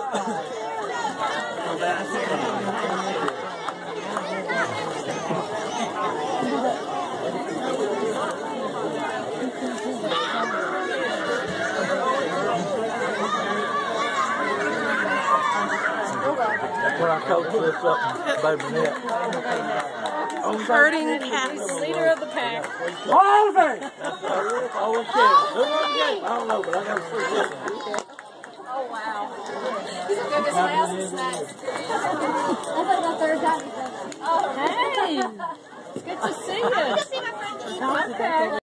When I coach this up, baby net. Herding cats. Leader of the pack. Oliver! Oh, I don't know, but I got a free one. Oh, wow. He's going to go get somebody else's snacks. I thought about third time. Oh, hey. It's good to see you. I want to see my friend eat. Okay.